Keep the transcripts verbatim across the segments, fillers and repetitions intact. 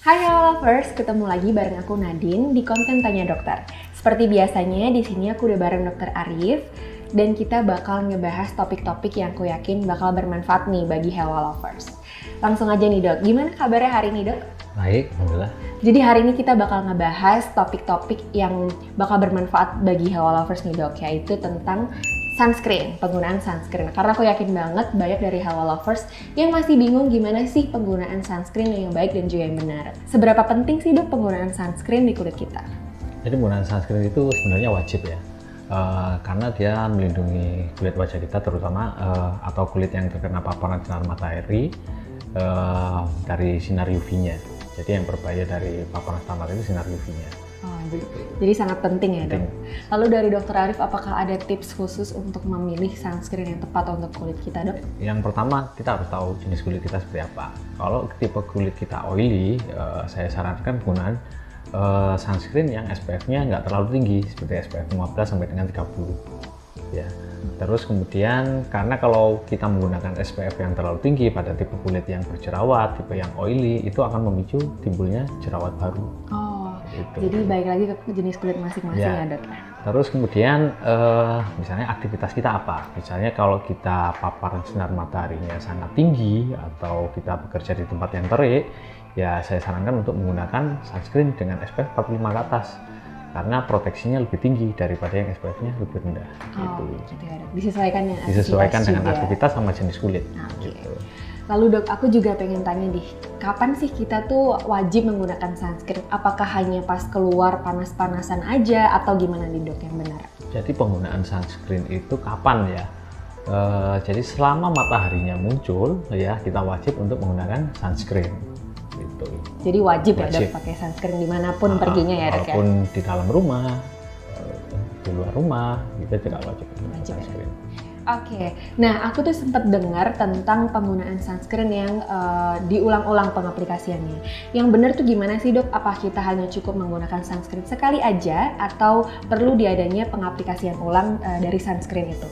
Hai Hello Lovers, ketemu lagi bareng aku Nadine di konten Tanya Dokter. Seperti biasanya di sini aku udah bareng Dokter Arif dan kita bakal ngebahas topik-topik yang aku yakin bakal bermanfaat nih bagi Hello Lovers. Langsung aja nih Dok, gimana kabarnya hari ini Dok? Baik, alhamdulillah. Jadi hari ini kita bakal ngebahas topik-topik yang bakal bermanfaat bagi Hello Lovers nih Dok, yaitu tentang sunscreen, penggunaan sunscreen. Karena aku yakin banget banyak dari Hello Lovers yang masih bingung gimana sih penggunaan sunscreen yang baik dan juga yang benar. Seberapa penting sih Dok penggunaan sunscreen di kulit kita? Jadi penggunaan sunscreen itu sebenarnya wajib ya, uh, karena dia melindungi kulit wajah kita terutama uh, atau kulit yang terkena paparan sinar matahari uh, dari sinar U V-nya. Jadi yang berbahaya dari paparan sinar matahari itu sinar U V-nya. Oh, jadi, jadi sangat penting ya Dok. Lalu dari Dokter Arif, apakah ada tips khusus untuk memilih sunscreen yang tepat untuk kulit kita Dok? Yang pertama, kita harus tahu jenis kulit kita seperti apa. Kalau tipe kulit kita oily, uh, saya sarankan penggunaan uh, sunscreen yang S P F-nya nggak terlalu tinggi, seperti S P F lima belas sampai dengan tiga puluh. Ya. Terus kemudian, karena kalau kita menggunakan S P F yang terlalu tinggi pada tipe kulit yang berjerawat, tipe yang oily, itu akan memicu timbulnya jerawat baru. Oh. Gitu. Jadi baik lagi ke jenis kulit masing-masing ya, ya Dok. Terus kemudian uh, misalnya aktivitas kita apa? Misalnya kalau kita paparan sinar mataharinya sangat tinggi atau kita bekerja di tempat yang terik, ya saya sarankan untuk menggunakan sunscreen dengan S P F empat puluh lima ke atas. Karena proteksinya lebih tinggi daripada yang S P F-nya lebih rendah. Oh, gitu. gitu ya Dok. Disesuaikan dengan Disesuaikan dengan juga. aktivitas sama jenis kulit. Nah, okay. Gitu. Lalu Dok, aku juga pengen tanya nih, kapan sih kita tuh wajib menggunakan sunscreen? Apakah hanya pas keluar panas-panasan aja atau gimana nih Dok yang benar? Jadi penggunaan sunscreen itu kapan ya? E, jadi selama mataharinya muncul ya kita wajib untuk menggunakan sunscreen. Gitu. Jadi wajib, wajib. ya Dok pakai sunscreen dimanapun nah, perginya ya Dok ya? Walaupun di dalam rumah, di luar rumah, kita juga wajib menggunakan wajib, sunscreen. Ya? Oke, okay. Nah aku tuh sempat dengar tentang penggunaan sunscreen yang uh, diulang-ulang pengaplikasiannya. Yang benar tuh gimana sih Dok? Apa kita hanya cukup menggunakan sunscreen sekali aja atau perlu diadanya pengaplikasian ulang uh, dari sunscreen itu?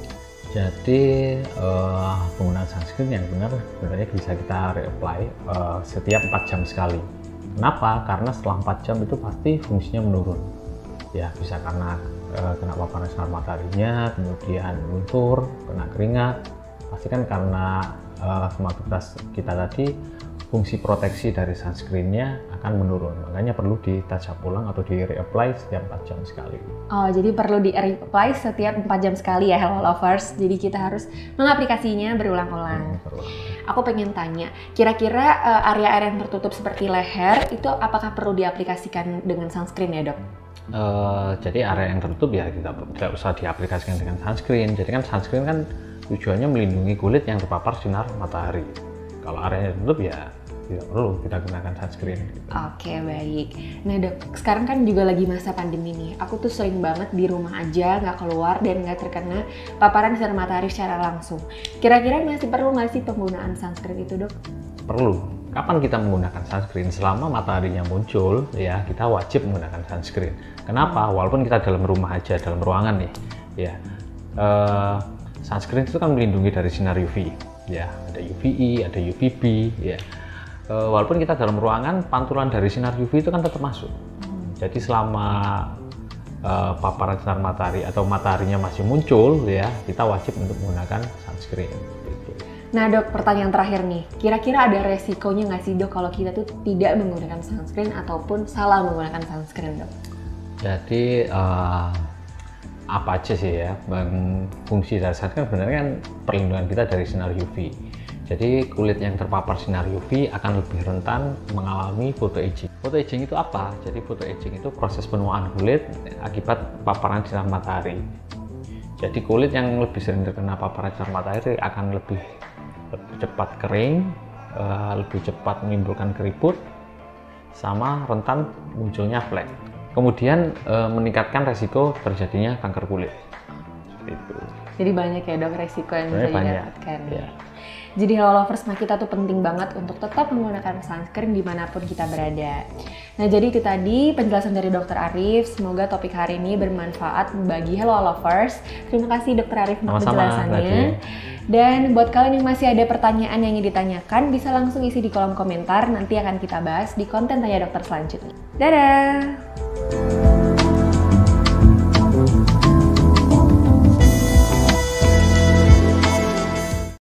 Jadi uh, penggunaan sunscreen yang benar sebenarnya bisa kita reapply uh, setiap empat jam sekali. Kenapa? Karena setelah empat jam itu pasti fungsinya menurun. Ya bisa karena kena paparan sinar mataharinya, kemudian luntur, kena keringat, pasti kan karena uh, aktivitas kita tadi fungsi proteksi dari sunscreennya akan menurun, makanya perlu di touch up ulang atau di reapply setiap empat jam sekali. Oh, jadi perlu di reapply setiap empat jam sekali ya Hello Lovers, jadi kita harus mengaplikasinya berulang-ulang. Hmm, Aku pengen tanya, kira-kira uh, area-area yang tertutup seperti leher itu apakah perlu diaplikasikan dengan sunscreen ya Dok? Uh, jadi area yang tertutup ya kita tidak usah diaplikasikan dengan sunscreen. Jadi kan sunscreen kan tujuannya melindungi kulit yang terpapar sinar matahari. Kalau area yang tertutup ya tidak perlu kita gunakan sunscreen. Oke, baik. Nah Dok, sekarang kan juga lagi masa pandemi nih. Aku tuh sering banget di rumah aja, nggak keluar dan nggak terkena paparan sinar matahari secara langsung. Kira-kira masih perlu nggak sih penggunaan sunscreen itu Dok? Perlu. Kapan kita menggunakan sunscreen? Selama mataharinya muncul, ya kita wajib menggunakan sunscreen. Kenapa? Walaupun kita dalam rumah aja, dalam ruangan nih, ya uh, sunscreen itu kan melindungi dari sinar U V, ya ada U V I, ada U V B, ya. Uh, walaupun kita dalam ruangan, pantulan dari sinar U V itu kan tetap masuk. Jadi selama uh, paparan sinar matahari atau mataharinya masih muncul, ya kita wajib untuk menggunakan sunscreen. Nah Dok, pertanyaan terakhir nih, kira-kira ada resikonya nggak sih Dok kalau kita tuh tidak menggunakan sunscreen ataupun salah menggunakan sunscreen Dok? Jadi uh, apa aja sih ya, fungsi dari sunscreen sebenarnya kan perlindungan kita dari sinar U V. Jadi kulit yang terpapar sinar U V akan lebih rentan mengalami photoaging. Photoaging itu apa? Jadi photoaging itu proses penuaan kulit akibat paparan sinar matahari. Jadi kulit yang lebih sering terkena paparan sinar matahari akan lebih lebih cepat kering, uh, lebih cepat menimbulkan keriput, sama rentan munculnya flek. Kemudian uh, meningkatkan resiko terjadinya kanker kulit. Itu. Jadi banyak ya Dok resiko yang bisa didapatkan. Ya. Jadi Hello Lovers, nah kita tuh penting banget untuk tetap menggunakan sunscreen dimanapun kita berada. Nah jadi itu tadi penjelasan dari dokter Arif. Semoga topik hari ini bermanfaat bagi Hello Lovers. Terima kasih dokter Arif untuk penjelasannya. Dan buat kalian yang masih ada pertanyaan yang ingin ditanyakan, bisa langsung isi di kolom komentar. Nanti akan kita bahas di konten Tanya Dokter selanjutnya. Dadah!